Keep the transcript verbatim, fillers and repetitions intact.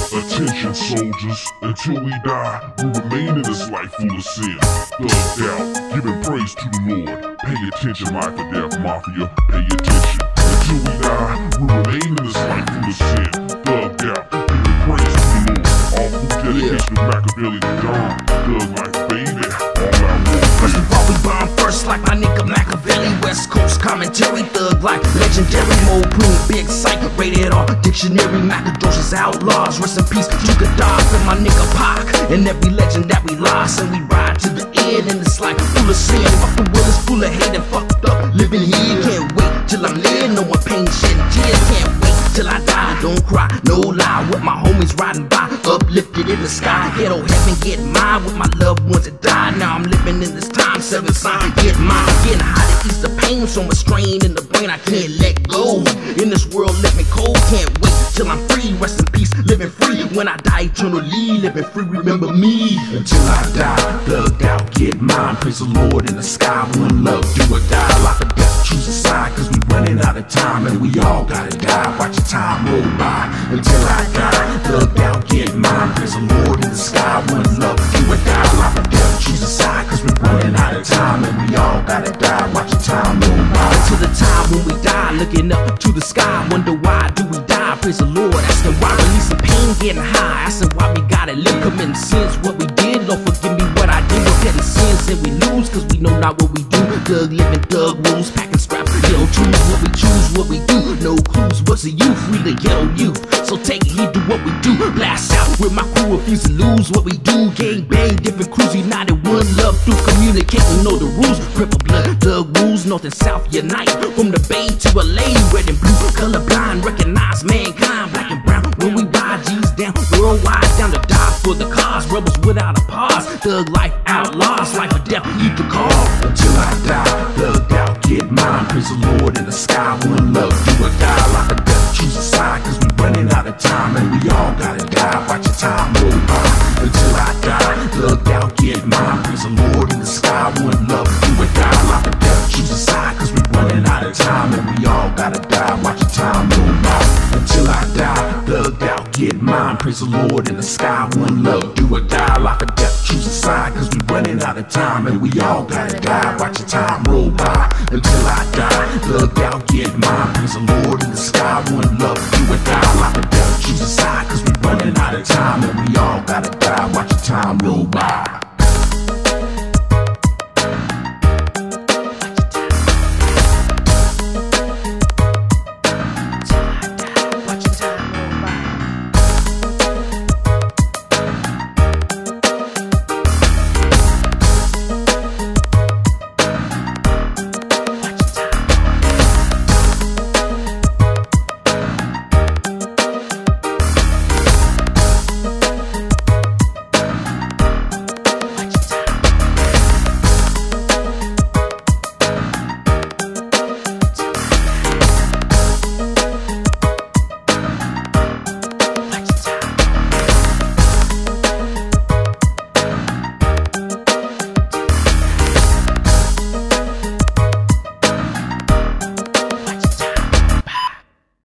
Attention soldiers, until we die, we remain in this life full of sin. Thugged out, giving praise to the Lord. Pay attention, life or death, mafia, pay attention. Until we die, we remain in this life full of sin. Thugged out, giving praise to the Lord. All through dedication of Machiavelli to Don. Thug life, baby, all out war. First of all, we bomb first like my nigga Machiavelli. West Coast commentary, thug like legendary. Mo Boom, big psych, rated R. Dictionary, Macadocious outlaws. Rest in peace to Gaddafi and my nigga Pac. And every legend that we lost. And we ride to the end in this life full of sin. Fuck the world is full of hate and fucked up. Living here, can't wait till I'm dead. No one pain, shedding tears. Can't wait till I die. Don't cry, no lie. With my homies riding by, uplifted in the sky. Ghetto heaven, get mine with my loved ones that died. Now I'm living in this time, seven sign, get mine. Getting high to ease the pain, so much strain in the brain I can't let go. In this world, let me cold, can't wait till I'm free. Rest in peace, living free. When I die eternally, living free, remember me. Until I die, thugged out, get mine. Praise the Lord in the sky, one love, do or die. Like a death, choose a side, cause we running out of time. And we all gotta die, watch your time roll by. Until I die, thugged out, get mine. Praise the Lord in the sky, one love, do or die. Like a death, choose a side, cause we running out of time. And we all gotta die, watch your time roll by. Until the time when we die, looking up to the sky, wonder why do we die? Praise the Lord, asking why, releasing pain, getting high, asking why we gotta live, committing sins, what we did, Lord forgive me what I did, repenting sins, and we lose, cause we know not what we do. Thug living, thug rules, packing scraps, ghetto choose what we choose, what we do, no clues, what's the youth, we the ghetto youth, so take heed to what we do, blast out with my crew, refuse to lose what we do, gang bang, different crews, united, one love through communicating, know the rules, purple blood, thug rules, north and south unite, from the bay to L A, red and blue, colorblind, recognize mankind, black and brown, when we ride G's down, worldwide, down to die for the cause, rebels without a pause, thug life, outlaws, life or death, eat the call. Until I die, thugged out, get mine. Praise the Lord in the sky, one love, do or die. Like a death, choose a side, cause we running out of time. And we all gotta die, watch your time roll by. Until I die, thugged out, get mine. Praise the Lord in the sky, one love, do or die. Like a death, choose a side, cause we running out of time. And we all gotta die, watch your time roll by. Until I die, thugged out, get mine. Praise the Lord in the sky, one love, do or die. Like a death, choose a side, cause we running out of time. And we all gotta die, watch your time roll by. Until I die, thugged out, get mine. Praise the Lord in the sky, one love, do or die. Like a death, choose a side, cause we running out of time. And we all gotta die, watch your time roll by.